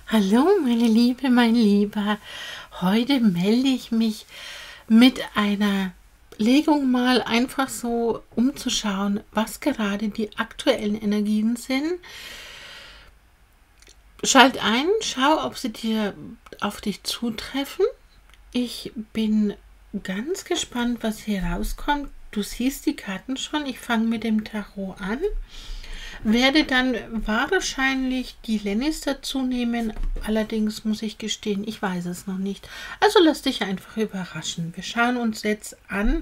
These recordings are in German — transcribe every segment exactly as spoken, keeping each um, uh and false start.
Hallo, meine Liebe, mein Lieber. Heute melde ich mich mit einer Legung mal einfach so, um zu schauen, was gerade die aktuellen Energien sind. Schalt ein, schau, ob sie dir auf dich zutreffen. Ich bin ganz gespannt, was hier rauskommt. Du siehst die Karten schon. Ich fange mit dem Tarot an. Werde dann wahrscheinlich die Lennys dazu nehmen. Allerdings muss ich gestehen, ich weiß es noch nicht. Also lass dich einfach überraschen. Wir schauen uns jetzt an,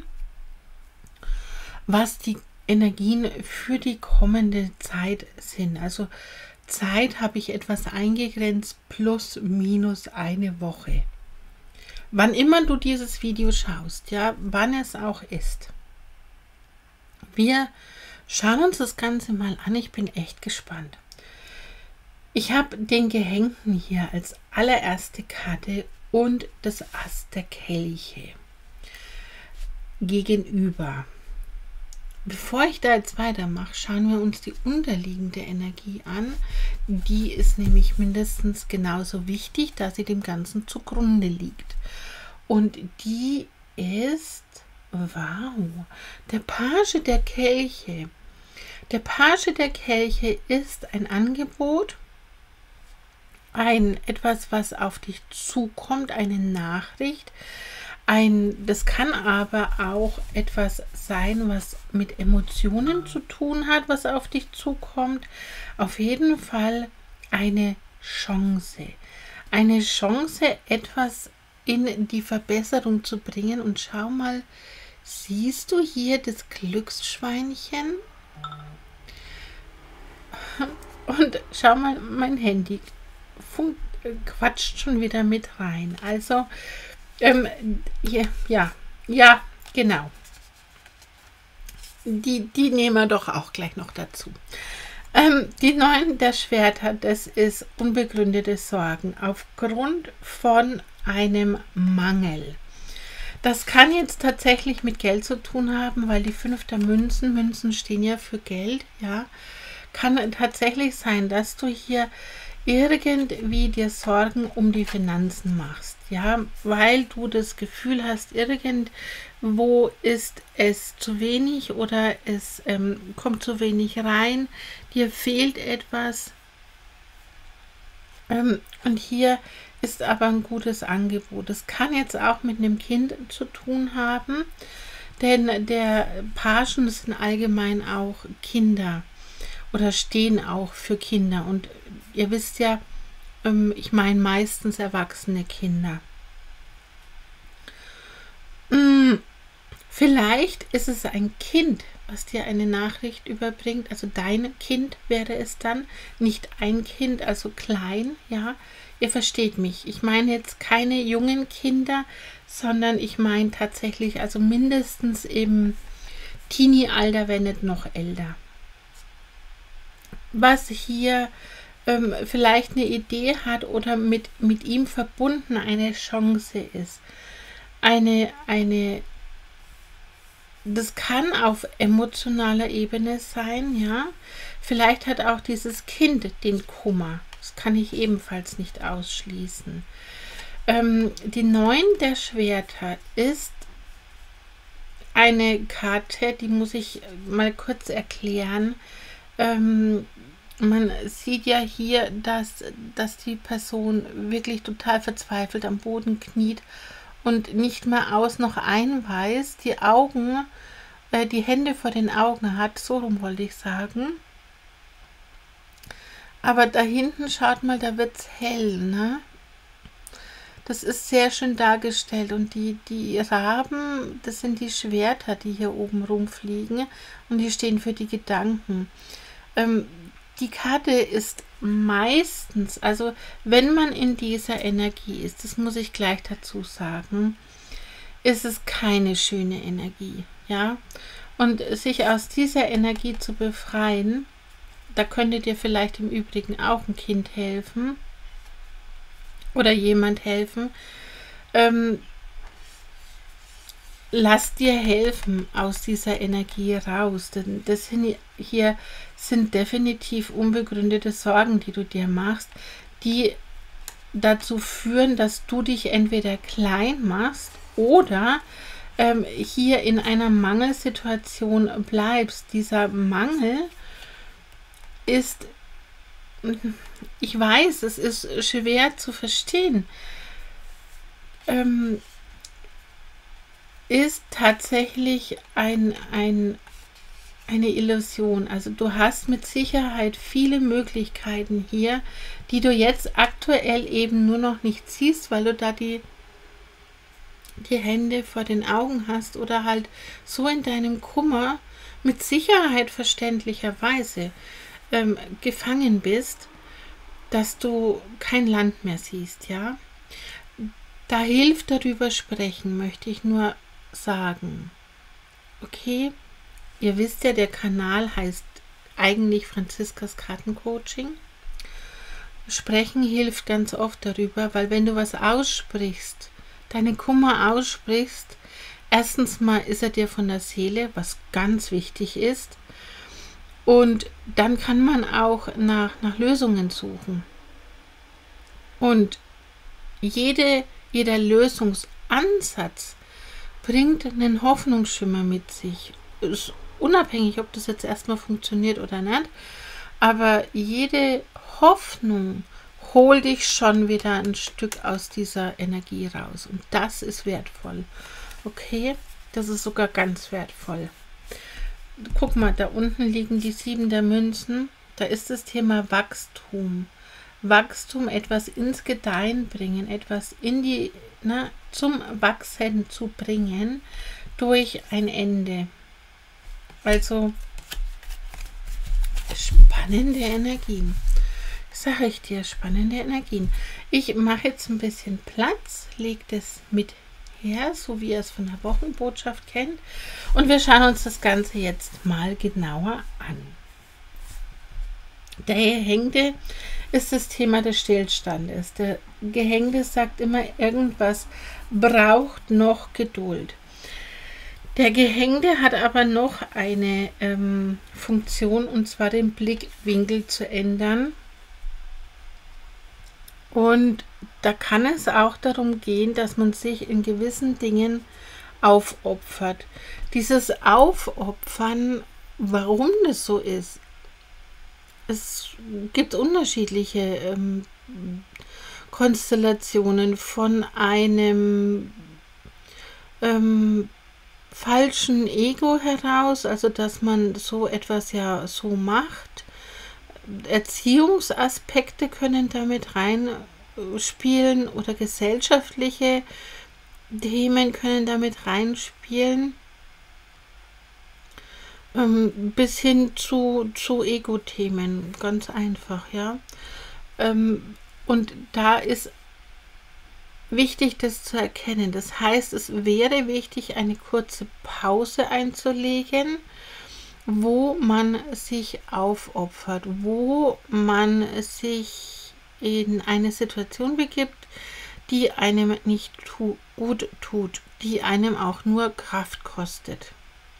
was die Energien für die kommende Zeit sind. Also Zeit habe ich etwas eingegrenzt, plus minus eine Woche. Wann immer du dieses Video schaust, ja, wann es auch ist. Wir schauen uns das Ganze mal an. Ich bin echt gespannt. Ich habe den Gehängten hier als allererste Karte und das Ass der Kelche gegenüber. Bevor ich da jetzt weitermache, schauen wir uns die unterliegende Energie an. Die ist nämlich mindestens genauso wichtig, da sie dem Ganzen zugrunde liegt. Und die ist, wow, der Page der Kelche. Der Page der Kelche ist ein Angebot, ein etwas, was auf dich zukommt, eine Nachricht. Ein, das kann aber auch etwas sein, was mit Emotionen zu tun hat, was auf dich zukommt. Auf jeden Fall eine Chance. Eine Chance, etwas in die Verbesserung zu bringen. Und schau mal, siehst du hier das Glücksschweinchen? Und schau mal, mein Handy funkt, quatscht schon wieder mit rein. Also, ähm, ja, ja, ja, genau. Die, die nehmen wir doch auch gleich noch dazu. Ähm, die Neun der Schwerter, das ist unbegründete Sorgen aufgrund von einem Mangel. Das kann jetzt tatsächlich mit Geld zu tun haben, weil die Fünf der Münzen, Münzen stehen ja für Geld, ja. Kann tatsächlich sein, dass du hier irgendwie dir Sorgen um die Finanzen machst, ja, weil du das Gefühl hast, irgendwo ist es zu wenig oder es ähm, kommt zu wenig rein, dir fehlt etwas, ähm, und hier ist aber ein gutes Angebot. Es kann jetzt auch mit einem Kind zu tun haben, denn der Pagen sind allgemein auch Kinder oder stehen auch für Kinder. Und ihr wisst ja, ähm, ich meine meistens erwachsene Kinder. Hm, vielleicht ist es ein Kind, was dir eine Nachricht überbringt. Also dein Kind wäre es dann, nicht ein Kind, also klein, ja. Ihr versteht mich. Ich meine jetzt keine jungen Kinder, sondern ich meine tatsächlich, also mindestens im Teenie-Alter, wenn nicht noch älter. Was hier ähm, vielleicht eine Idee hat oder mit, mit ihm verbunden eine Chance ist. Eine, eine, das kann auf emotionaler Ebene sein, ja. Vielleicht hat auch dieses Kind den Kummer. Das kann ich ebenfalls nicht ausschließen. Ähm, die Neun der Schwerter ist eine Karte, die muss ich mal kurz erklären. Ähm, man sieht ja hier, dass, dass die Person wirklich total verzweifelt am Boden kniet und nicht mehr aus noch ein weiß, die Augen, äh, die Hände vor den Augen hat, so rum wollte ich sagen. Aber da hinten, schaut mal, da wird es hell, ne? Das ist sehr schön dargestellt und die, die Raben, das sind die Schwerter, die hier oben rumfliegen und die stehen für die Gedanken. Ähm, die Karte ist meistens, also wenn man in dieser Energie ist, das muss ich gleich dazu sagen, ist es keine schöne Energie, ja. Und sich aus dieser Energie zu befreien, da könnte dir vielleicht im Übrigen auch ein Kind helfen oder jemand helfen. Ähm, lass dir helfen aus dieser Energie raus, denn das hier sind definitiv unbegründete Sorgen, die du dir machst, die dazu führen, dass du dich entweder klein machst oder ähm, hier in einer Mangelsituation bleibst. Dieser Mangel ist, ich weiß, es ist schwer zu verstehen, ähm, ist tatsächlich ein, ein, eine Illusion. Also du hast mit Sicherheit viele Möglichkeiten hier, die du jetzt aktuell eben nur noch nicht siehst, weil du da die, die Hände vor den Augen hast oder halt so in deinem Kummer mit Sicherheit verständlicherweise ähm, gefangen bist, dass du kein Land mehr siehst, ja. Da hilft darüber sprechen, möchte ich nur sagen. Okay, ihr wisst ja, der Kanal heißt eigentlich Franziskas Kartencoaching. Sprechen hilft ganz oft darüber, weil wenn du was aussprichst, deine Kummer aussprichst, erstens mal ist er dir von der Seele, was ganz wichtig ist, und dann kann man auch nach, nach Lösungen suchen. Und jede, jeder Lösungsansatz bringt einen Hoffnungsschimmer mit sich. Ist unabhängig, ob das jetzt erstmal funktioniert oder nicht, aber jede Hoffnung holt dich schon wieder ein Stück aus dieser Energie raus. Und das ist wertvoll. Okay, das ist sogar ganz wertvoll. Guck mal, da unten liegen die sieben der Münzen. Da ist das Thema Wachstum. Wachstum, etwas ins Gedeihen bringen, etwas in die, na, zum Wachsen zu bringen durch ein Ende. Also spannende Energien. Sage ich dir, spannende Energien. Ich mache jetzt ein bisschen Platz, lege das mit her, so wie ihr es von der Wochenbotschaft kennt. Und wir schauen uns das Ganze jetzt mal genauer an. Der Gehängte ist das Thema des Stillstandes. Der Gehängte sagt immer, irgendwas braucht noch Geduld. Der Gehängte hat aber noch eine ähm, Funktion, und zwar den Blickwinkel zu ändern. Und da kann es auch darum gehen, dass man sich in gewissen Dingen aufopfert. Dieses Aufopfern, warum das so ist, es gibt unterschiedliche ähm, Konstellationen von einem ähm, falschen Ego heraus, also dass man so etwas ja so macht. Erziehungsaspekte können damit reinspielen oder gesellschaftliche Themen können damit reinspielen, ähm, bis hin zu, zu Ego-Themen, ganz einfach, ja. Ähm, und da ist wichtig, das zu erkennen. Das heißt, es wäre wichtig, eine kurze Pause einzulegen, wo man sich aufopfert, wo man sich in eine Situation begibt, die einem nicht tu- gut tut, die einem auch nur Kraft kostet.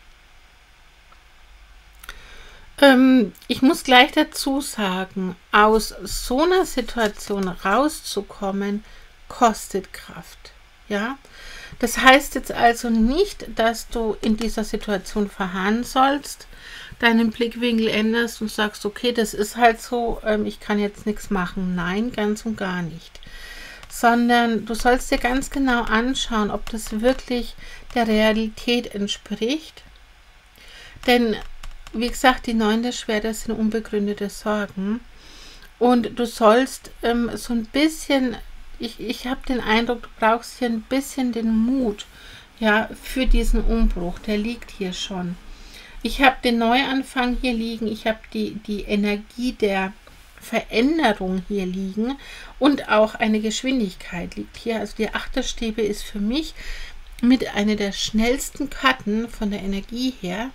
Ähm, ich muss gleich dazu sagen, aus so einer Situation rauszukommen, kostet Kraft. Ja? Das heißt jetzt also nicht, dass du in dieser Situation verharren sollst, deinen Blickwinkel änderst und sagst, okay, das ist halt so, ähm, ich kann jetzt nichts machen. Nein, ganz und gar nicht. Sondern du sollst dir ganz genau anschauen, ob das wirklich der Realität entspricht. Denn, wie gesagt, die neun der Schwerter sind unbegründete Sorgen. Und du sollst ähm, so ein bisschen, ich, ich habe den Eindruck, du brauchst hier ein bisschen den Mut, ja, für diesen Umbruch. Der liegt hier schon. Ich habe den Neuanfang hier liegen, ich habe die, die Energie der Veränderung hier liegen und auch eine Geschwindigkeit liegt hier. Also die Achterstäbe ist für mich mit einer der schnellsten Karten von der Energie her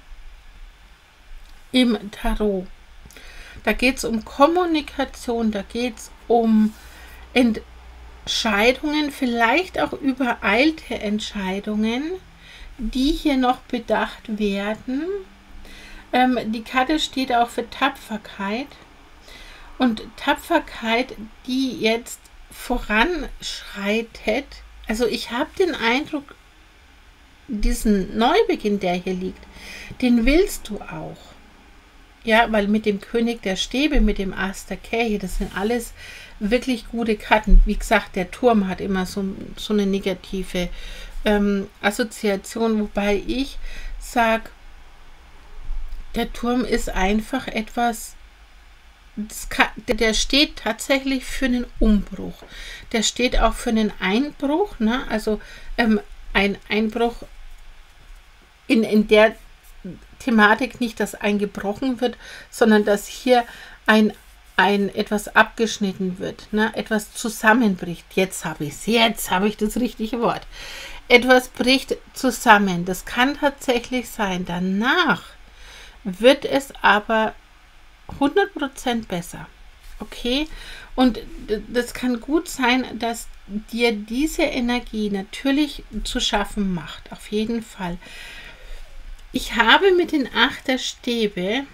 im Tarot. Da geht es um Kommunikation, da geht es um Entscheidungen, vielleicht auch übereilte Entscheidungen, die hier noch bedacht werden. Ähm, die Karte steht auch für Tapferkeit. Und Tapferkeit, die jetzt voranschreitet. Also ich habe den Eindruck, diesen Neubeginn, der hier liegt, den willst du auch. Ja, weil mit dem König der Stäbe, mit dem Ass der Kelche, das sind alles wirklich gute Karten. Wie gesagt, der Turm hat immer so, so eine negative ähm, Assoziation, wobei ich sage, der Turm ist einfach etwas, das kann, der steht tatsächlich für einen Umbruch. Der steht auch für einen Einbruch, ne? Also ähm, ein Einbruch in, in der Thematik nicht, dass eingebrochen wird, sondern dass hier ein, ein etwas abgeschnitten wird, ne? Etwas zusammenbricht. Jetzt habe ich es, jetzt habe ich das richtige Wort. Etwas bricht zusammen. Das kann tatsächlich sein. Danach wird es aber hundert Prozent besser. Okay? Und das kann gut sein, dass dir diese Energie natürlich zu schaffen macht. Auf jeden Fall. Ich habe mit den Acht der Stäbe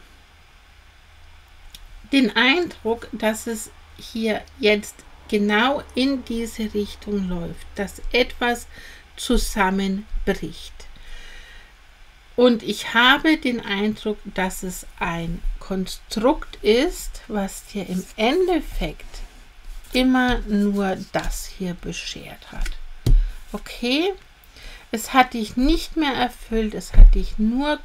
den Eindruck, dass es hier jetzt genau in diese Richtung läuft, dass etwas zusammenbricht. Und ich habe den Eindruck, dass es ein Konstrukt ist, was dir im Endeffekt immer nur das hier beschert hat. Okay? Es hat dich nicht mehr erfüllt, es hat dich nur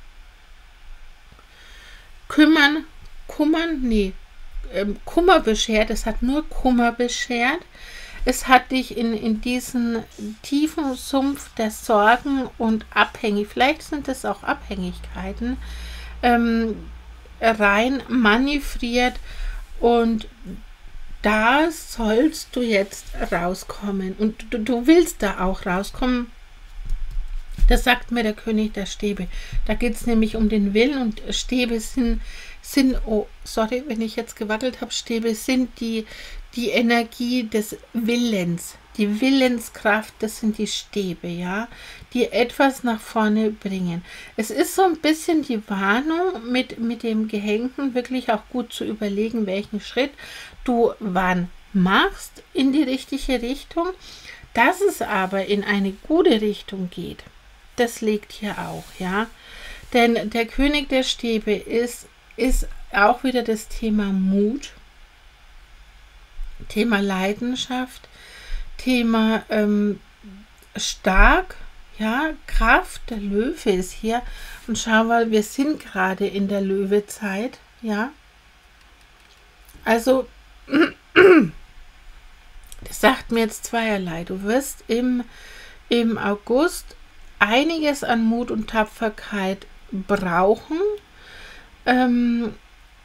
kümmern, kummern, nee, ähm, Kummer beschert, es hat nur Kummer beschert. Es hat dich in, in diesen tiefen Sumpf der Sorgen und Abhängig, vielleicht sind es auch Abhängigkeiten, ähm, rein manövriert, und da sollst du jetzt rauskommen, und du, du willst da auch rauskommen. Das sagt mir der König der Stäbe. Da geht es nämlich um den Willen, und Stäbe sind, sind, oh, sorry, wenn ich jetzt gewackelt habe, Stäbe sind die, die Energie des Willens, die Willenskraft, das sind die Stäbe, ja, die etwas nach vorne bringen. Es ist so ein bisschen die Warnung, mit, mit dem Gehängten wirklich auch gut zu überlegen, welchen Schritt du wann machst in die richtige Richtung. Dass es aber in eine gute Richtung geht, das liegt hier auch, ja. Denn der König der Stäbe ist, ist auch wieder das Thema Mut, Thema Leidenschaft, Thema ähm, stark, ja, Kraft. Der Löwe ist hier, und schau mal, wir sind gerade in der Löwezeit, ja. Also, das sagt mir jetzt zweierlei. Du wirst im, im August einiges an Mut und Tapferkeit brauchen. Ähm,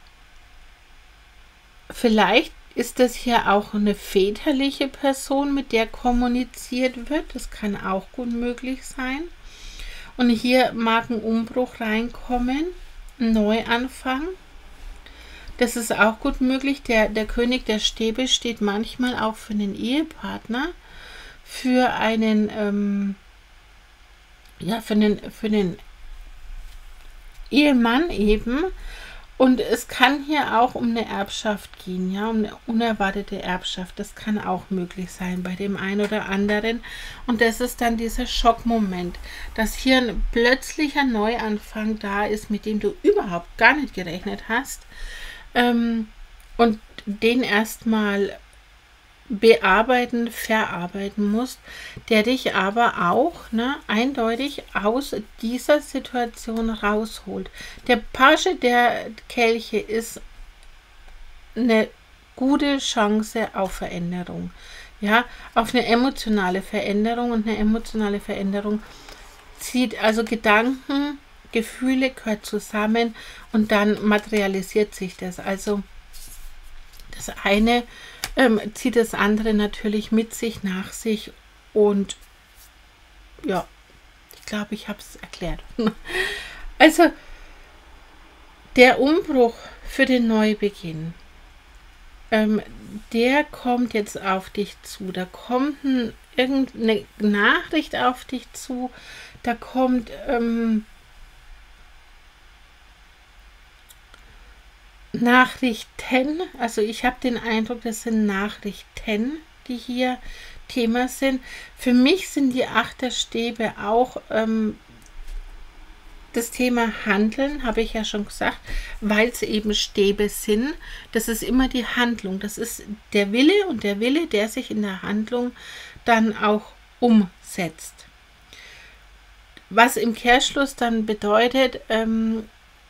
vielleicht ist das hier auch eine väterliche Person, mit der kommuniziert wird. Das kann auch gut möglich sein. Und hier mag ein Umbruch reinkommen, ein Neuanfang. Das ist auch gut möglich. Der, der König der Stäbe steht manchmal auch für einen Ehepartner, für einen, ähm, ja, für einen, für einen Ehemann eben. Und es kann hier auch um eine Erbschaft gehen, ja, um eine unerwartete Erbschaft. Das kann auch möglich sein bei dem einen oder anderen. Und das ist dann dieser Schockmoment, dass hier ein plötzlicher Neuanfang da ist, mit dem du überhaupt gar nicht gerechnet hast. Ähm, und den erstmal bearbeiten, verarbeiten musst, der dich aber auch, ne, eindeutig aus dieser Situation rausholt. Der Page der Kelche ist eine gute Chance auf Veränderung, ja, auf eine emotionale Veränderung, und eine emotionale Veränderung zieht also Gedanken, Gefühle, gehört zusammen, und dann materialisiert sich das. Also das eine ähm, zieht das andere natürlich mit sich, nach sich, und ja, ich glaube, ich habe es erklärt. Also der Umbruch für den Neubeginn, ähm, der kommt jetzt auf dich zu. Da kommt ein, irgendeine Nachricht auf dich zu, da kommt ähm, Nachrichten, also ich habe den Eindruck, das sind Nachrichten, die hier Thema sind. Für mich sind die Acht der Stäbe auch ähm, das Thema Handeln, habe ich ja schon gesagt, weil es eben Stäbe sind. Das ist immer die Handlung. Das ist der Wille und der Wille, der sich in der Handlung dann auch umsetzt. Was im Kehrschluss dann bedeutet, ähm,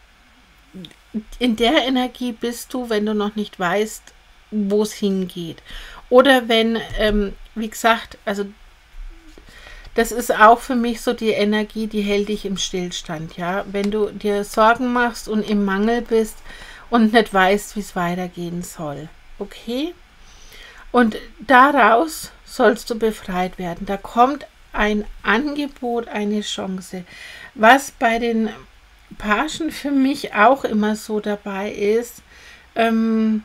in der Energie bist du, wenn du noch nicht weißt, wo es hingeht. Oder wenn, ähm, wie gesagt, also das ist auch für mich so die Energie, die hält dich im Stillstand, ja. Wenn du dir Sorgen machst und im Mangel bist und nicht weißt, wie es weitergehen soll. Okay? Und daraus sollst du befreit werden. Da kommt ein Angebot, eine Chance. Was bei den Pagen für mich auch immer so dabei ist, ähm,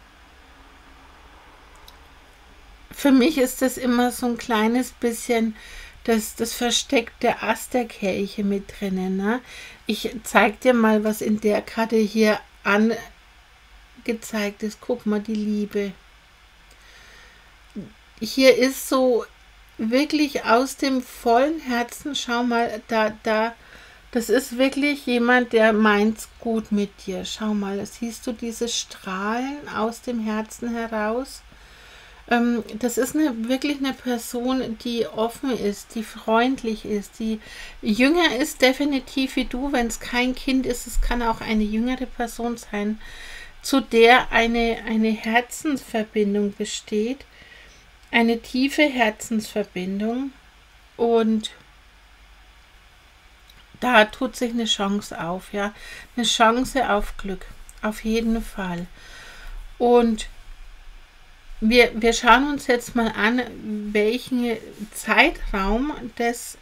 für mich ist das immer so ein kleines bisschen das, das versteckte Ass der Kelche mit drinnen. Ne? Ich zeige dir mal, was in der Karte hier angezeigt ist. Guck mal, die Liebe. Hier ist so wirklich aus dem vollen Herzen, schau mal, da, da, das ist wirklich jemand, der meint's gut mit dir. Schau mal, siehst du diese Strahlen aus dem Herzen heraus? Das ist eine, wirklich eine Person, die offen ist, die freundlich ist, die jünger ist definitiv wie du, wenn es kein Kind ist, es kann auch eine jüngere Person sein, zu der eine, eine Herzensverbindung besteht, eine tiefe Herzensverbindung, und da tut sich eine Chance auf, ja, eine Chance auf Glück, auf jeden Fall. Und Wir, wir schauen uns jetzt mal an, welchen Zeitraum das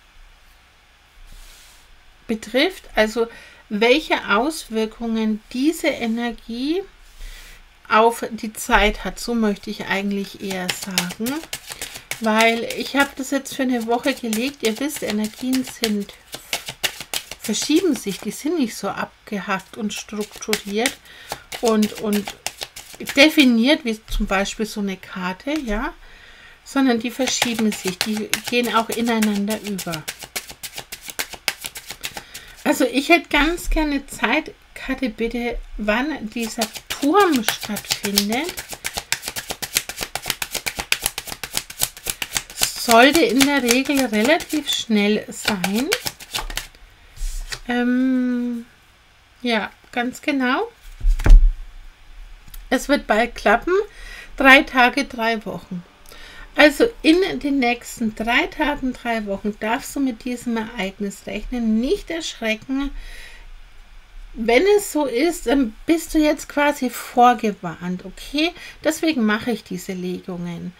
betrifft, also welche Auswirkungen diese Energie auf die Zeit hat, so möchte ich eigentlich eher sagen, weil ich habe das jetzt für eine Woche gelegt. Ihr wisst, Energien sind, verschieben sich, die sind nicht so abgehackt und strukturiert und, und definiert, wie zum Beispiel so eine Karte, ja, sondern die verschieben sich, die gehen auch ineinander über. Also ich hätte ganz gerne Zeitkarte bitte, wann dieser Turm stattfindet. Sollte in der Regel relativ schnell sein. Ähm, ja, ganz genau. Es wird bald klappen. Drei Tage, drei Wochen. Also in den nächsten drei Tagen, drei Wochen darfst du mit diesem Ereignis rechnen. Nicht erschrecken. Wenn es so ist, dann bist du jetzt quasi vorgewarnt, okay? Deswegen mache ich diese Legungen.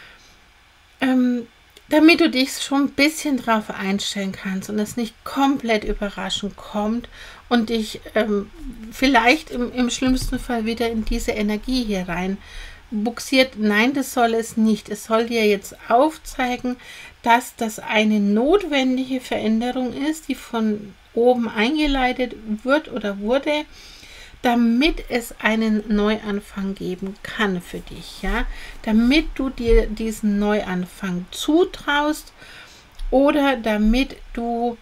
Ähm, damit du dich schon ein bisschen drauf einstellen kannst und es nicht komplett überraschend kommt und dich ähm, vielleicht im, im schlimmsten Fall wieder in diese Energie hier rein buxiert. Nein, das soll es nicht. Es soll dir jetzt aufzeigen, dass das eine notwendige Veränderung ist, die von oben eingeleitet wird oder wurde, damit es einen Neuanfang geben kann für dich, ja, damit du dir diesen Neuanfang zutraust oder damit du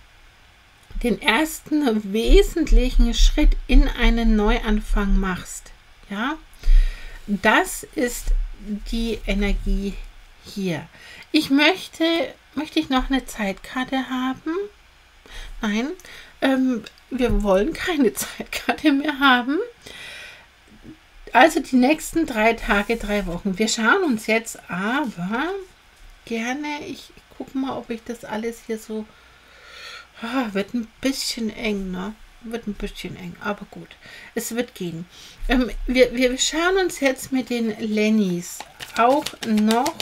den ersten wesentlichen Schritt in einen Neuanfang machst, ja. Das ist die Energie hier. Ich möchte, möchte ich noch eine Zeitkarte haben? Nein, ähm, wir wollen keine Zeitkarte mehr haben. Also die nächsten drei Tage, drei Wochen. Wir schauen uns jetzt aber gerne, ich gucke mal, ob ich das alles hier so, ah, wird ein bisschen eng, ne? Wird ein bisschen eng, aber gut, es wird gehen. Ähm, wir, wir schauen uns jetzt mit den Lennys auch noch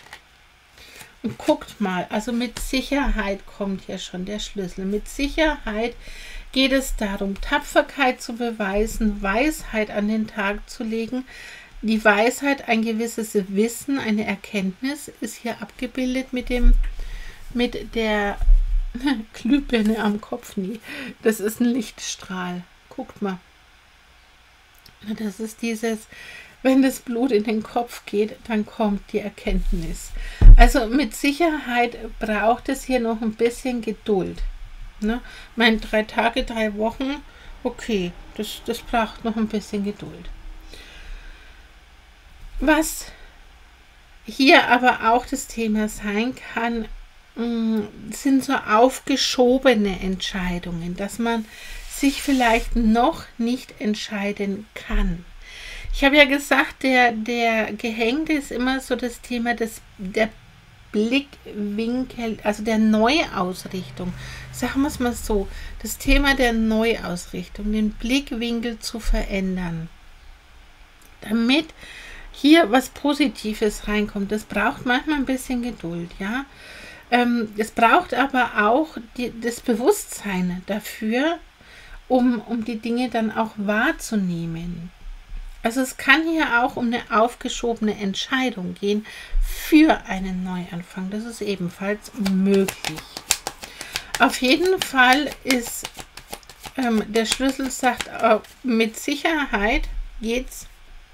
und guckt mal, also mit Sicherheit kommt hier schon der Schlüssel. Mit Sicherheit geht es darum, Tapferkeit zu beweisen, Weisheit an den Tag zu legen. Die Weisheit, ein gewisses Wissen, eine Erkenntnis ist hier abgebildet mit dem, mit der Glühbirne am Kopf. Nie. Das ist ein Lichtstrahl. Guckt mal. Das ist dieses, wenn das Blut in den Kopf geht, dann kommt die Erkenntnis. Also mit Sicherheit braucht es hier noch ein bisschen Geduld. Ne? Meine drei Tage, drei Wochen, okay, das, das braucht noch ein bisschen Geduld. Was hier aber auch das Thema sein kann, sind so aufgeschobene Entscheidungen, dass man sich vielleicht noch nicht entscheiden kann. Ich habe ja gesagt, der, der Gehängte ist immer so das Thema des, der Blickwinkel, also der Neuausrichtung. Sagen wir es mal so, das Thema der Neuausrichtung, den Blickwinkel zu verändern. Damit hier was Positives reinkommt. Das braucht manchmal ein bisschen Geduld, ja. Ähm, es braucht aber auch die, das Bewusstsein dafür, um, um die Dinge dann auch wahrzunehmen. Also es kann hier auch um eine aufgeschobene Entscheidung gehen für einen Neuanfang. Das ist ebenfalls möglich. Auf jeden Fall ist ähm, der Schlüssel, sagt äh, mit Sicherheit geht es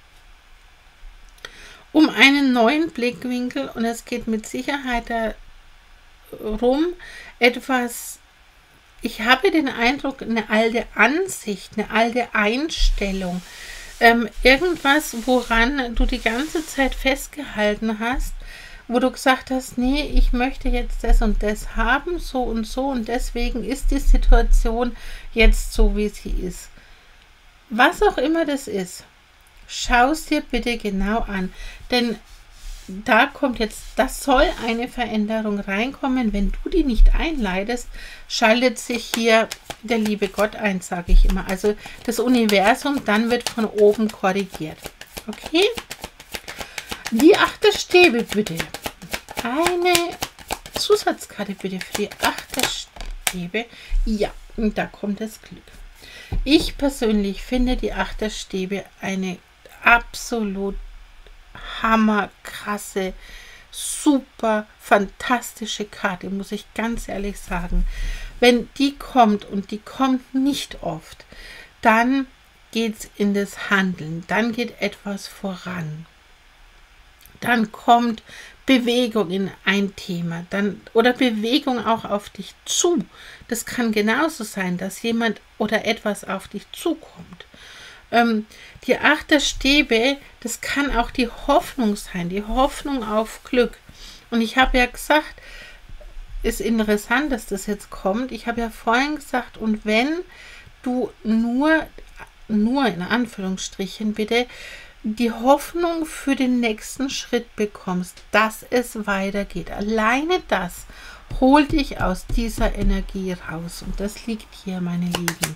um einen neuen Blickwinkel und es geht mit Sicherheit darum, etwas, ich habe den Eindruck, eine alte Ansicht, eine alte Einstellung, ähm, irgendwas, woran du die ganze Zeit festgehalten hast, wo du gesagt hast, nee, ich möchte jetzt das und das haben, so und so und deswegen ist die Situation jetzt so, wie sie ist. Was auch immer das ist. Schau es dir bitte genau an, denn da kommt jetzt, das soll eine Veränderung reinkommen. Wenn du die nicht einleitest, schaltet sich hier der liebe Gott ein, sage ich immer. Also das Universum, dann wird von oben korrigiert. Okay? Die Achterstäbe bitte. Eine Zusatzkarte bitte für die Achterstäbe. Ja, und da kommt das Glück. Ich persönlich finde die Achterstäbe eine absolut hammerkrasse, super fantastische Karte, muss ich ganz ehrlich sagen. Wenn die kommt und die kommt nicht oft, dann geht es in das Handeln, dann geht etwas voran. Dann kommt Bewegung in ein Thema, dann oder Bewegung auch auf dich zu. Das kann genauso sein, dass jemand oder etwas auf dich zukommt. Ähm, die Achterstäbe, das kann auch die Hoffnung sein, die Hoffnung auf Glück. Und ich habe ja gesagt, ist interessant, dass das jetzt kommt. Ich habe ja vorhin gesagt, und wenn du nur, nur in Anführungsstrichen bitte, die Hoffnung für den nächsten Schritt bekommst, dass es weitergeht. Alleine das holt dich aus dieser Energie raus. Und das liegt hier, meine Lieben.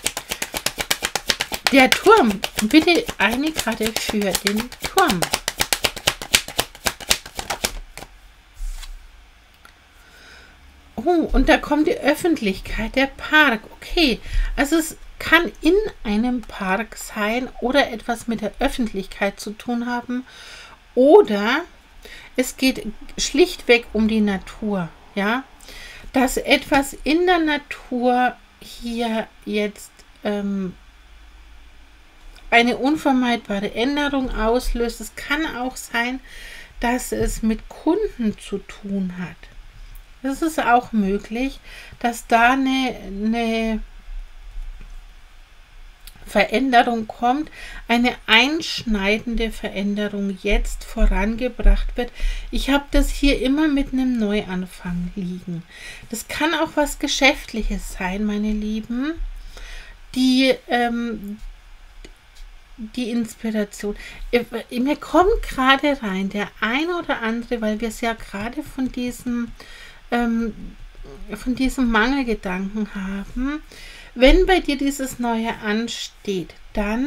Der Turm. Bitte eine Karte für den Turm. Oh, und da kommt die Öffentlichkeit, der Park. Okay, also es kann in einem Park sein oder etwas mit der Öffentlichkeit zu tun haben. Oder es geht schlichtweg um die Natur. Ja, dass etwas in der Natur hier jetzt ähm, eine unvermeidbare Änderung auslöst. Es kann auch sein, dass es mit Kunden zu tun hat. Es ist auch möglich, dass da eine, eine Veränderung kommt, eine einschneidende Veränderung jetzt vorangebracht wird. Ich habe das hier immer mit einem Neuanfang liegen. Das kann auch was Geschäftliches sein, meine Lieben, die ähm, die Inspiration. Mir kommt gerade rein, der eine oder andere, weil wir es ja gerade von diesem, ähm, von diesem Mangelgedanken haben. Wenn bei dir dieses Neue ansteht, dann,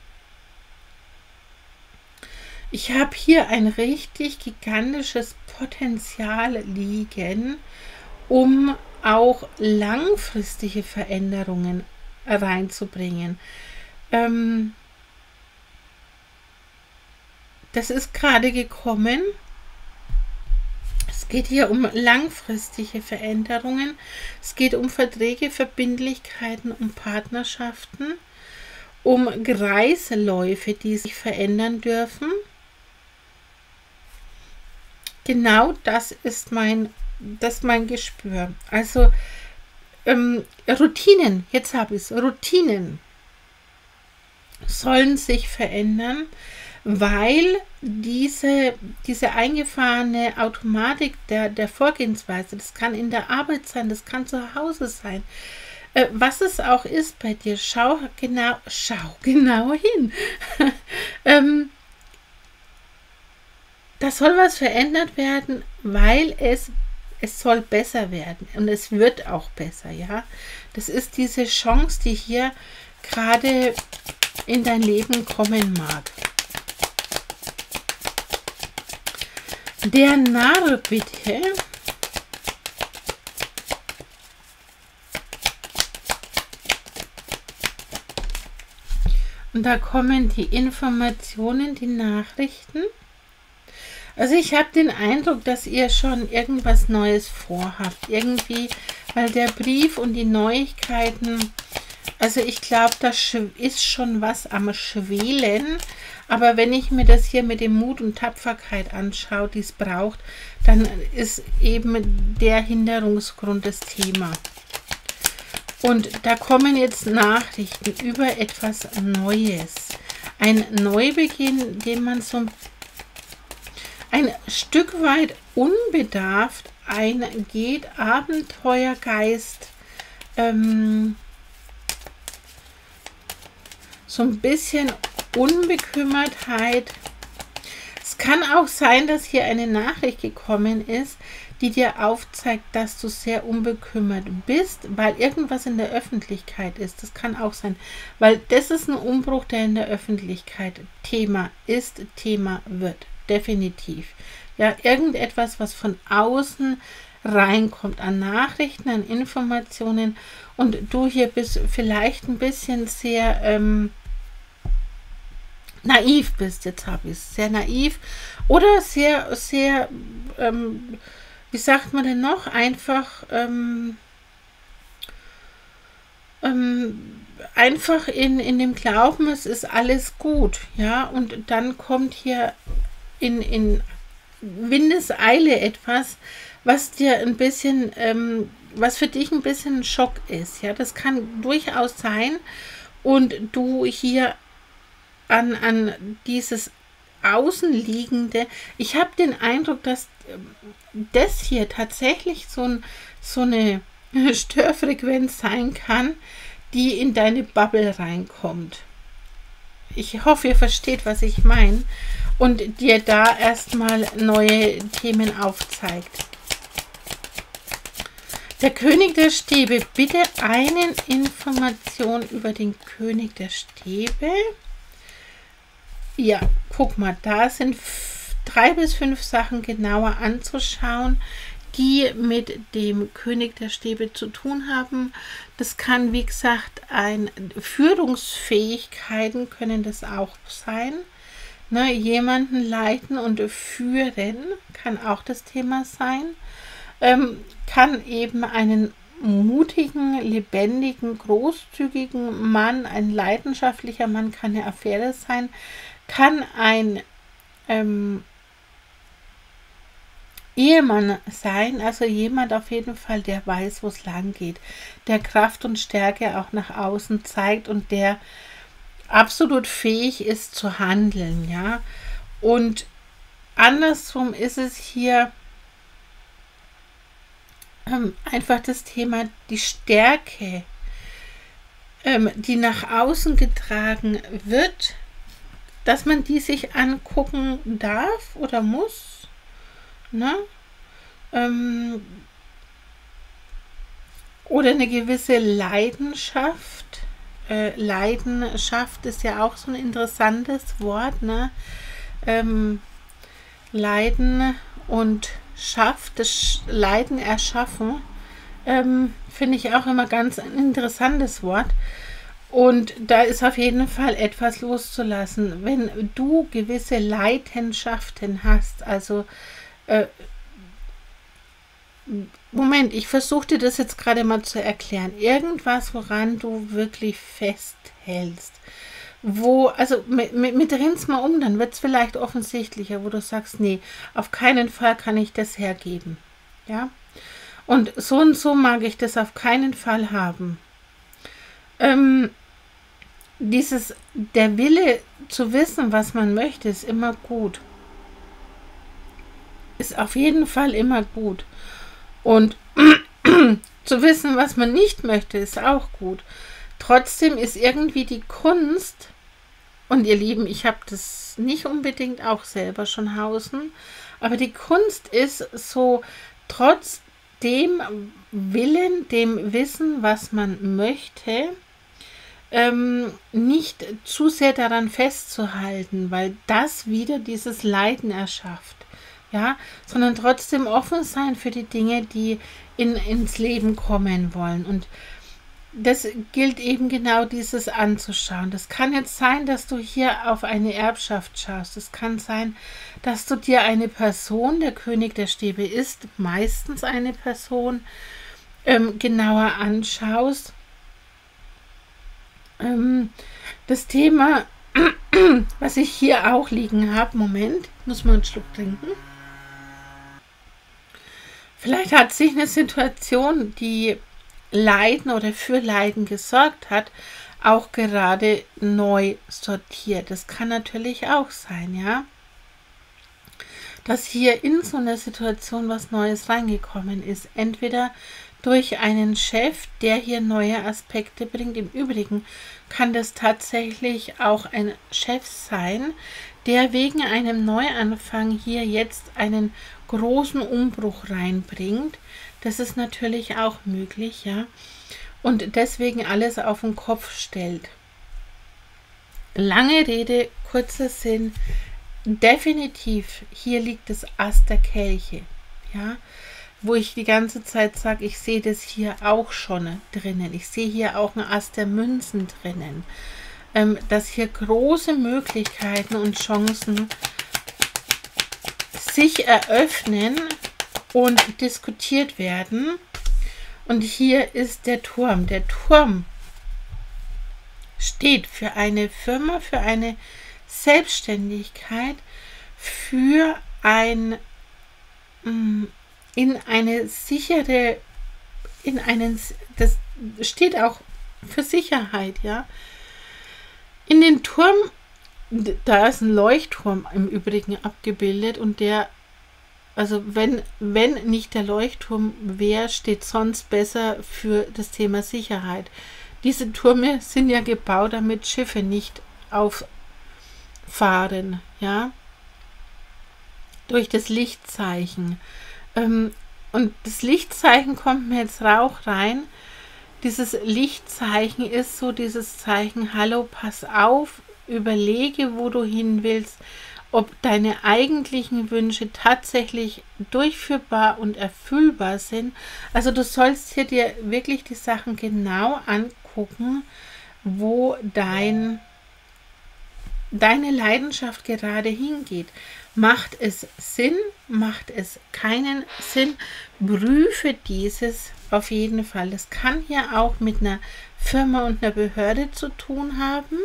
ich habe hier ein richtig gigantisches Potenzial liegen, um auch langfristige Veränderungen reinzubringen. Ähm, Das ist gerade gekommen. Es geht hier um langfristige Veränderungen. Es geht um Verträge, Verbindlichkeiten, um Partnerschaften. um Kreisläufe, die sich verändern dürfen. Genau das ist mein, das ist mein Gespür. Also ähm, Routinen, jetzt habe ich es, Routinen sollen sich verändern, weil diese, diese eingefahrene Automatik der, der Vorgehensweise, das kann in der Arbeit sein, das kann zu Hause sein, äh, was es auch ist bei dir, schau genau, schau genau hin. ähm, Da soll was verändert werden, weil es, es soll besser werden und es wird auch besser, ja. Das ist diese Chance, die hier gerade in dein Leben kommen mag. Der Narr, bitte. Und da kommen die Informationen, die Nachrichten. Also ich habe den Eindruck, dass ihr schon irgendwas Neues vorhabt. Irgendwie, weil der Brief und die Neuigkeiten, also ich glaube, da ist schon was am Schwelen. Aber wenn ich mir das hier mit dem Mut und Tapferkeit anschaue, die es braucht, dann ist eben der Hinderungsgrund das Thema. Und da kommen jetzt Nachrichten über etwas Neues. Ein Neubeginn, den man so ein Stück weit unbedarft eingeht, Abenteuergeist, ähm, so ein bisschen Unbekümmertheit. Es kann auch sein, dass hier eine Nachricht gekommen ist, die dir aufzeigt, dass du sehr unbekümmert bist, weil irgendwas in der Öffentlichkeit ist. Das kann auch sein, weil das ist ein Umbruch, der in der Öffentlichkeit Thema ist, Thema wird. Definitiv. Ja, irgendetwas, was von außen reinkommt an Nachrichten, an Informationen und du hier bist vielleicht ein bisschen sehr ähm, naiv bist, jetzt habe ich es, sehr naiv oder sehr, sehr, ähm, wie sagt man denn noch, einfach, ähm, ähm, einfach in, in dem Glauben, es ist alles gut, ja, und dann kommt hier in, in Windeseile etwas, was dir ein bisschen, ähm, was für dich ein bisschen ein Schock ist. Ja, das kann durchaus sein und du hier an, an dieses Außenliegende, ich habe den Eindruck, dass das hier tatsächlich so, ein, so eine Störfrequenz sein kann, die in deine Bubble reinkommt. Ich hoffe, ihr versteht, was ich meine und dir da erstmal neue Themen aufzeigt. Der König der Stäbe, bitte eine Information über den König der Stäbe. Ja, guck mal, da sind drei bis fünf Sachen genauer anzuschauen, die mit dem König der Stäbe zu tun haben. Das kann, wie gesagt, ein Führungsfähigkeiten können das auch sein. Ne, jemanden leiten und führen kann auch das Thema sein. Ähm, kann eben einen mutigen, lebendigen, großzügigen Mann, ein leidenschaftlicher Mann, kann eine Affäre sein, kann ein ähm, Ehemann sein, also jemand auf jeden Fall, der weiß, wo es lang geht, der Kraft und Stärke auch nach außen zeigt und der absolut fähig ist zu handeln, ja. Und andersrum ist es hier ähm, einfach das Thema, die Stärke, ähm, die nach außen getragen wird, dass man die sich angucken darf oder muss, ne? Ähm, oder eine gewisse Leidenschaft. Äh, Leidenschaft ist ja auch so ein interessantes Wort, ne? Ähm, Leiden und Schaft, das Leiden erschaffen, ähm, finde ich auch immer ganz ein interessantes Wort. Und da ist auf jeden Fall etwas loszulassen. Wenn du gewisse Leidenschaften hast, also äh, Moment, ich versuche dir das jetzt gerade mal zu erklären. Irgendwas, woran du wirklich festhältst. wo, also mit, mit, mit rin's mal um, dann wird es vielleicht offensichtlicher, wo du sagst, nee, auf keinen Fall kann ich das hergeben. Ja, und so und so mag ich das auf keinen Fall haben. Ähm, dieses, der Wille zu wissen, was man möchte, ist immer gut. Ist auf jeden Fall immer gut. Und zu wissen, was man nicht möchte, ist auch gut. Trotzdem ist irgendwie die Kunst, und ihr Lieben, ich habe das nicht unbedingt auch selber schon hausen, aber die Kunst ist so, trotz dem Willen, dem Wissen, was man möchte, ähm, nicht zu sehr daran festzuhalten, weil das wieder dieses Leiden erschafft. Ja, sondern trotzdem offen sein für die Dinge, die in, ins Leben kommen wollen. Und das gilt eben genau dieses anzuschauen. Das kann jetzt sein, dass du hier auf eine Erbschaft schaust. Es kann sein, dass du dir eine Person, der König der Stäbe ist, meistens eine Person, ähm, genauer anschaust. Ähm, das Thema, was ich hier auch liegen habe, Moment, ich muss mal einen Schluck trinken. Vielleicht hat sich eine Situation, die Leiden oder für Leiden gesorgt hat, auch gerade neu sortiert. Das kann natürlich auch sein, ja, dass hier in so einer Situation was Neues reingekommen ist. Entweder durch einen Chef, der hier neue Aspekte bringt. Im Übrigen kann das tatsächlich auch ein Chef sein, der wegen einem Neuanfang hier jetzt einen großen Umbruch reinbringt. Das ist natürlich auch möglich, ja. Und deswegen alles auf den Kopf stellt. Lange Rede, kurzer Sinn. Definitiv, hier liegt das Ass der Kelche, ja. Wo ich die ganze Zeit sage, ich sehe das hier auch schon drinnen. Ich sehe hier auch ein Ass der Münzen drinnen. Ähm, dass hier große Möglichkeiten und Chancen sich eröffnen und diskutiert werden. Und hier ist der Turm. Der Turm steht für eine Firma, für eine Selbstständigkeit, für ein in eine sichere, in einen, das steht auch für Sicherheit, ja. In den Turm, da ist ein Leuchtturm im Übrigen abgebildet und der, also wenn, wenn nicht der Leuchtturm wäre, steht sonst besser für das Thema Sicherheit. Diese Türme sind ja gebaut, damit Schiffe nicht auffahren, ja, durch das Lichtzeichen. Ähm, und das Lichtzeichen kommt mir jetzt Rauch rein. Dieses Lichtzeichen ist so dieses Zeichen, hallo, pass auf, überlege, wo du hin willst, ob deine eigentlichen Wünsche tatsächlich durchführbar und erfüllbar sind. Also du sollst hier dir wirklich die Sachen genau angucken, wo dein, deine Leidenschaft gerade hingeht. Macht es Sinn? Macht es keinen Sinn? Prüfe dieses auf jeden Fall. Das kann hier auch mit einer Firma und einer Behörde zu tun haben,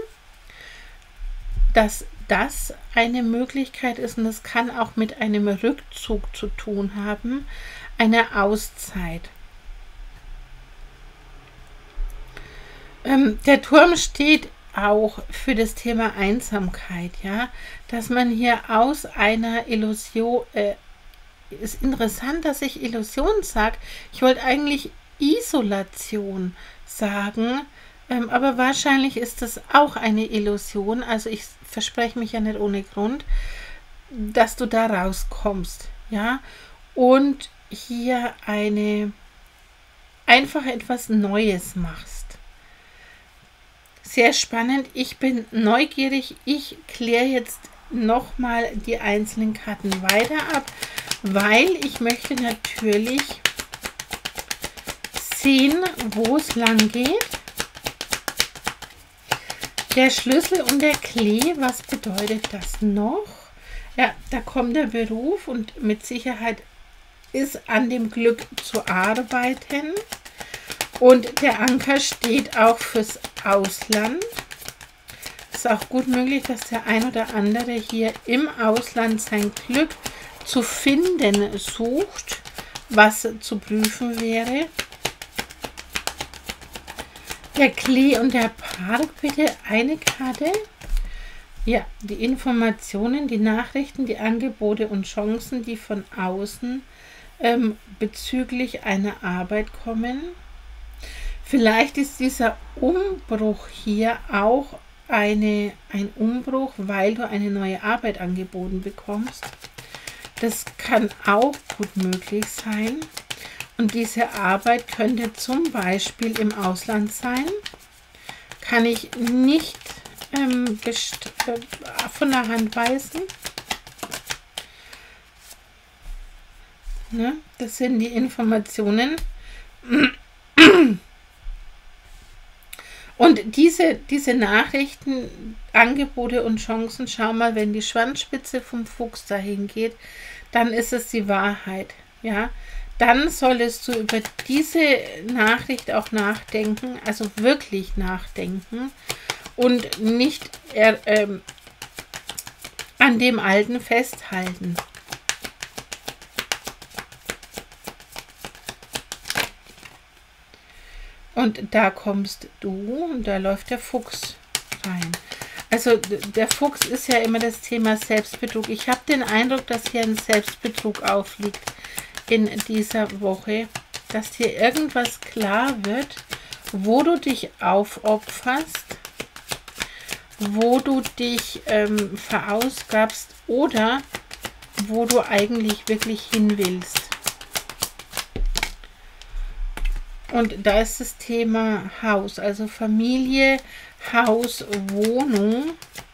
dass das eine Möglichkeit ist, und es kann auch mit einem Rückzug zu tun haben, eine Auszeit. Ähm, der Turm steht auch für das Thema Einsamkeit, ja, dass man hier aus einer Illusion, äh, ist interessant, dass ich Illusion sage, ich wollte eigentlich Isolation sagen, ähm, aber wahrscheinlich ist das auch eine Illusion, also ich verspreche mich ja nicht ohne Grund, dass du da rauskommst, ja, und hier eine, einfach etwas Neues machst. Sehr spannend. Ich bin neugierig. Ich kläre jetzt nochmal die einzelnen Karten weiter ab, weil ich möchte natürlich sehen, wo es lang geht. Der Schlüssel und der Klee, was bedeutet das noch? Ja, da kommt der Beruf und mit Sicherheit ist an dem Glück zu arbeiten. Und der Anker steht auch fürs Ausland. ist auch gut möglich, dass der ein oder andere hier im Ausland sein Glück zu finden sucht, was zu prüfen wäre. Der Klee und der Park, bitte eine Karte. Ja, die Informationen, die Nachrichten, die Angebote und Chancen, die von außen ähm, bezüglich einer Arbeit kommen. Vielleicht ist dieser Umbruch hier auch eine, ein Umbruch, weil du eine neue Arbeit angeboten bekommst. Das kann auch gut möglich sein. Und diese Arbeit könnte zum Beispiel im Ausland sein. Kann ich nicht ähm, äh, von der Hand weisen. Ne? Das sind die Informationen. Und diese, diese Nachrichten, Angebote und Chancen, schau mal, wenn die Schwanzspitze vom Fuchs dahin geht, dann ist es die Wahrheit. Ja? Dann solltest du über diese Nachricht auch nachdenken, also wirklich nachdenken und nicht äh, äh, an dem Alten festhalten. Und da kommst du und da läuft der Fuchs rein. Also der Fuchs ist ja immer das Thema Selbstbetrug. Ich habe den Eindruck, dass hier ein Selbstbetrug aufliegt in dieser Woche, dass dir irgendwas klar wird, wo du dich aufopferst, wo du dich ähm, verausgabst oder wo du eigentlich wirklich hin willst. Und da ist das Thema Haus, also Familie, Haus, Wohnung.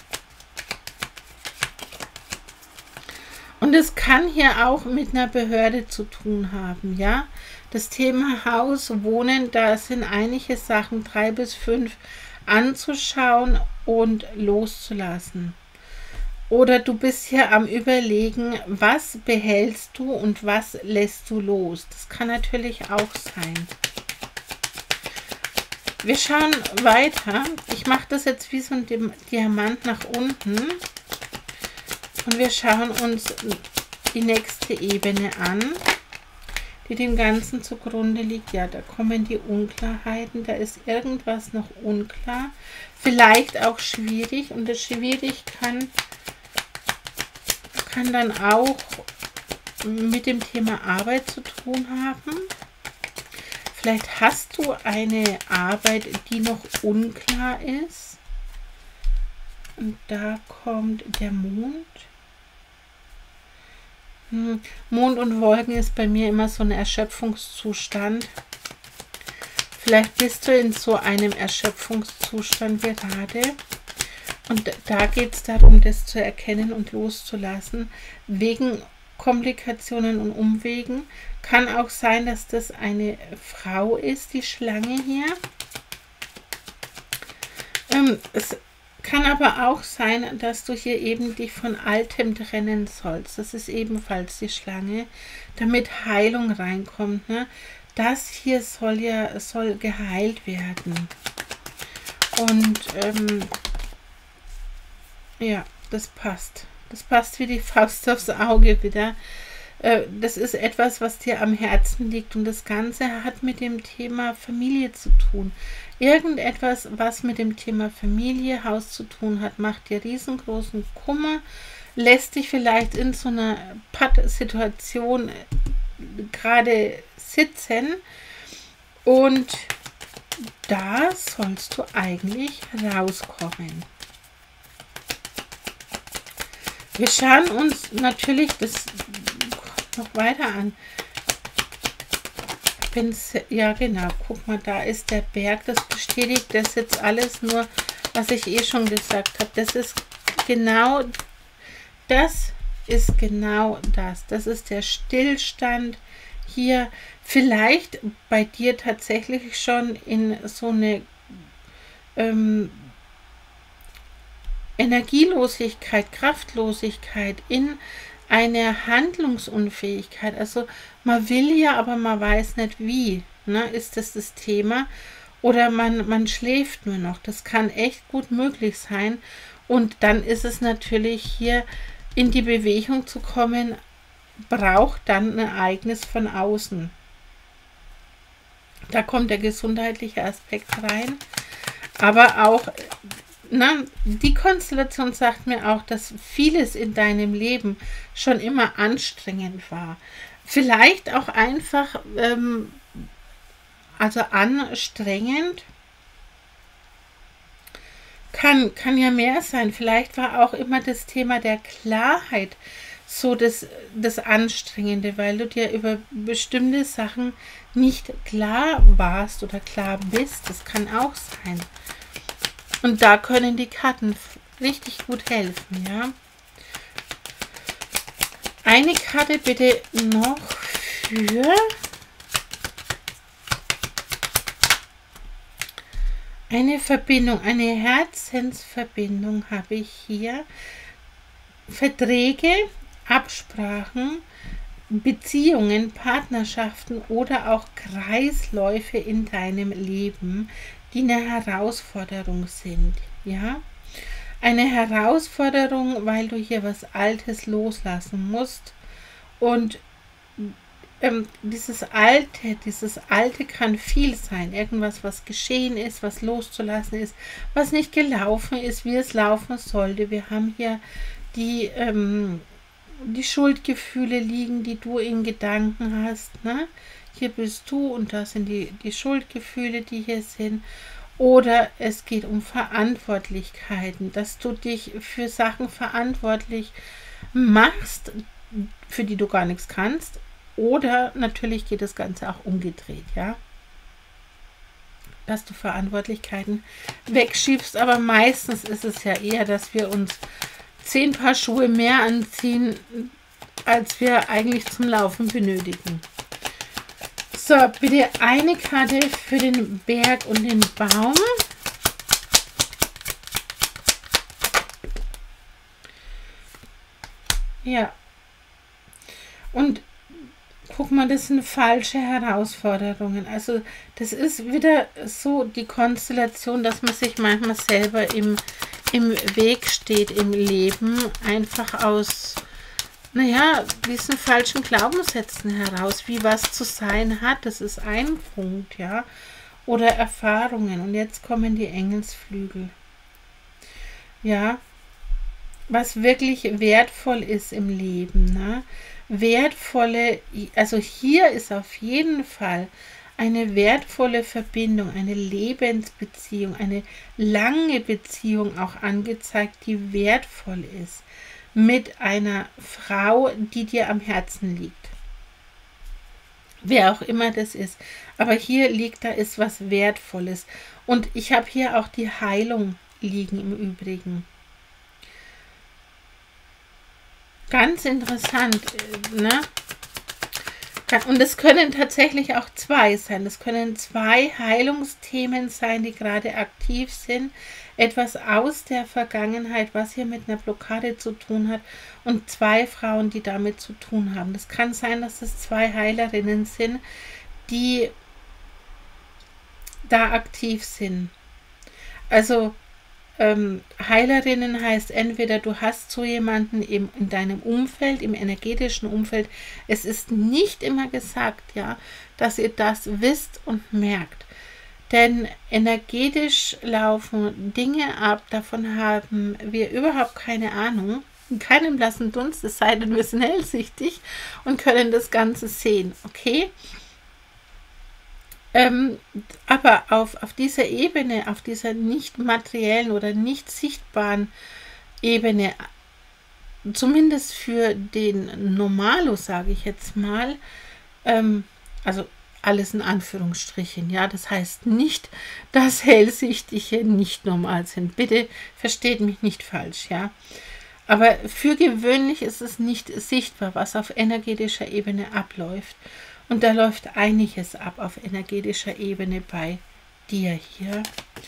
Und es kann hier auch mit einer Behörde zu tun haben, ja. Das Thema Haus, Wohnen, da sind einige Sachen, drei bis fünf, anzuschauen und loszulassen. Oder du bist hier am Überlegen, was behältst du und was lässt du los. Das kann natürlich auch sein. Wir schauen weiter. Ich mache das jetzt wie so ein Diamant nach unten. Und wir schauen uns die nächste Ebene an, die dem Ganzen zugrunde liegt. Ja, da kommen die Unklarheiten. Da ist irgendwas noch unklar. Vielleicht auch schwierig. Und das schwierig kann, kann dann auch mit dem Thema Arbeit zu tun haben. Vielleicht hast du eine Arbeit, die noch unklar ist. Und da kommt der Mond. Hm. Mond und Wolken ist bei mir immer so ein Erschöpfungszustand. Vielleicht bist du in so einem Erschöpfungszustand gerade. Und da geht es darum, das zu erkennen und loszulassen. Wegen Komplikationen und Umwegen. Kann auch sein, dass das eine Frau ist, die Schlange hier. Ähm, es kann aber auch sein, dass du hier eben dich von Altem trennen sollst. Das ist ebenfalls die Schlange, damit Heilung reinkommt. Ne? Das hier soll ja soll geheilt werden. Und ähm, ja, das passt. Das passt wie die Faust aufs Auge wieder. Das ist etwas, was dir am Herzen liegt und das Ganze hat mit dem Thema Familie zu tun. Irgendetwas, was mit dem Thema Familie, Haus zu tun hat, macht dir riesengroßen Kummer, lässt dich vielleicht in so einer Pattsituation gerade sitzen und da sollst du eigentlich rauskommen. Wir schauen uns natürlich das noch weiter an. Bin's, ja genau, guck mal, da ist der Berg, das bestätigt das jetzt alles nur, was ich eh schon gesagt habe. Das ist genau, das ist genau das. Das ist der Stillstand hier. Vielleicht bei dir tatsächlich schon in so eine ähm, Energielosigkeit, Kraftlosigkeit, in eine Handlungsunfähigkeit. Also man will ja, aber man weiß nicht wie, ne, ist das das Thema. oder man, man schläft nur noch. Das kann echt gut möglich sein. Und dann ist es natürlich hier in die Bewegung zu kommen, braucht dann ein Ereignis von außen. Da kommt der gesundheitliche Aspekt rein. Aber auch, na, die Konstellation sagt mir auch, dass vieles in deinem Leben schon immer anstrengend war. Vielleicht auch einfach, ähm, also anstrengend. Kann, kann ja mehr sein. Vielleicht war auch immer das Thema der Klarheit so das, das Anstrengende, weil du dir über bestimmte Sachen nicht klar warst oder klar bist. Das kann auch sein. Und da können die Karten richtig gut helfen, ja. Eine Karte bitte noch für eine Verbindung, eine Herzensverbindung habe ich hier. Verträge, Absprachen, Beziehungen, Partnerschaften oder auch Kreisläufe in deinem Leben, die eine Herausforderung sind, ja. Eine Herausforderung, weil du hier was Altes loslassen musst und ähm, dieses Alte, dieses Alte kann viel sein. Irgendwas, was geschehen ist, was loszulassen ist, was nicht gelaufen ist, wie es laufen sollte. Wir haben hier die, ähm, die Schuldgefühle liegen, die du in Gedanken hast. Ne? Hier bist du und da sind die, die Schuldgefühle, die hier sind. Oder es geht um Verantwortlichkeiten, dass du dich für Sachen verantwortlich machst, für die du gar nichts kannst. Oder natürlich geht das Ganze auch umgedreht, ja. Dass du Verantwortlichkeiten wegschiebst, aber meistens ist es ja eher, dass wir uns zehn Paar Schuhe mehr anziehen, als wir eigentlich zum Laufen benötigen. So, bitte eine Karte für den Berg und den Baum. Ja. Und guck mal, das sind falsche Herausforderungen. Also das ist wieder so die Konstellation, dass man sich manchmal selber im, im Weg steht im Leben, einfach aus, naja, diesen falschen Glaubenssätzen heraus, wie was zu sein hat. Das ist ein Punkt, ja. Oder Erfahrungen. Und jetzt kommen die Engelsflügel. Ja, was wirklich wertvoll ist im Leben, ne? Wertvolle, also hier ist auf jeden Fall eine wertvolle Verbindung, eine Lebensbeziehung, eine lange Beziehung auch angezeigt, die wertvoll ist, mit einer Frau, die dir am Herzen liegt. Wer auch immer das ist. Aber hier liegt, da ist was Wertvolles. Und ich habe hier auch die Heilung liegen im Übrigen. Ganz interessant, ne? Und es können tatsächlich auch zwei sein. Es können zwei Heilungsthemen sein, die gerade aktiv sind. Etwas aus der Vergangenheit, was hier mit einer Blockade zu tun hat. Und zwei Frauen, die damit zu tun haben. Das kann sein, dass es zwei Heilerinnen sind, die da aktiv sind. Also Ähm, Heilerinnen heißt entweder du hast so jemanden im, in deinem Umfeld, im energetischen Umfeld. Es ist nicht immer gesagt, ja, dass ihr das wisst und merkt. Denn energetisch laufen Dinge ab, davon haben wir überhaupt keine Ahnung. In keinem blassen Dunst, es sei denn, wir sind hellsichtig und können das Ganze sehen, okay? Ähm, aber auf, auf dieser Ebene, auf dieser nicht materiellen oder nicht sichtbaren Ebene, zumindest für den Normalo, sage ich jetzt mal, ähm, also alles in Anführungsstrichen, ja, das heißt nicht, dass Hellsichtige nicht normal sind. Bitte versteht mich nicht falsch, ja. Aber für gewöhnlich ist es nicht sichtbar, was auf energetischer Ebene abläuft. Und da läuft einiges ab auf energetischer Ebene bei dir hier.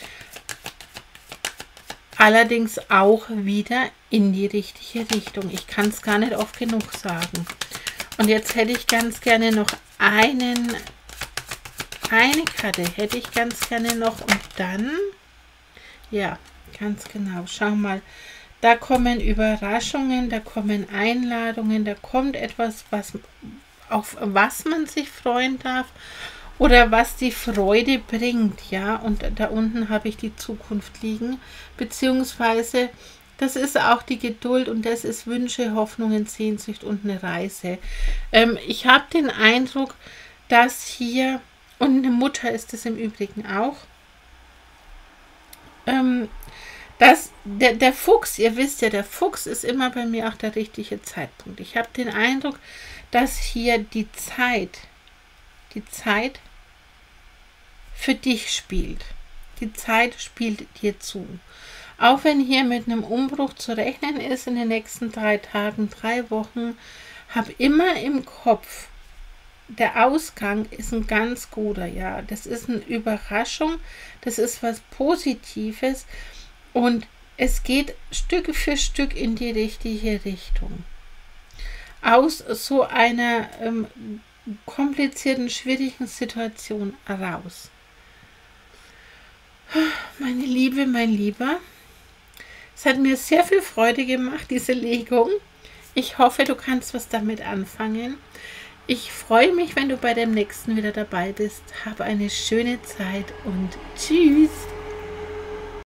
Allerdings auch wieder in die richtige Richtung. Ich kann es gar nicht oft genug sagen. Und jetzt hätte ich ganz gerne noch einen eine Karte hätte ich ganz gerne noch und dann, ja, ganz genau, schau mal, da kommen Überraschungen, da kommen Einladungen, da kommt etwas, was, auf was man sich freuen darf oder was die Freude bringt, ja, und da unten habe ich die Zukunft liegen, beziehungsweise das ist auch die Geduld und das ist Wünsche, Hoffnungen, Sehnsucht und eine Reise. Ähm, ich habe den Eindruck, dass hier, und eine Mutter ist es im Übrigen auch, ähm, dass der, der Fuchs, ihr wisst ja, der Fuchs ist immer bei mir auch der richtige Zeitpunkt. Ich habe den Eindruck, dass hier die Zeit, die Zeit für dich spielt. Die Zeit spielt dir zu. Auch wenn hier mit einem Umbruch zu rechnen ist in den nächsten drei Tagen, drei Wochen, habe immer im Kopf, der Ausgang ist ein ganz guter, ja. Das ist eine Überraschung, das ist was Positives und es geht Stück für Stück in die richtige Richtung. Aus so einer ähm, komplizierten, schwierigen Situation raus. Meine Liebe, mein Lieber, es hat mir sehr viel Freude gemacht, diese Legung. Ich hoffe, du kannst was damit anfangen. Ich freue mich, wenn du bei dem nächsten wieder dabei bist. Habe eine schöne Zeit und tschüss.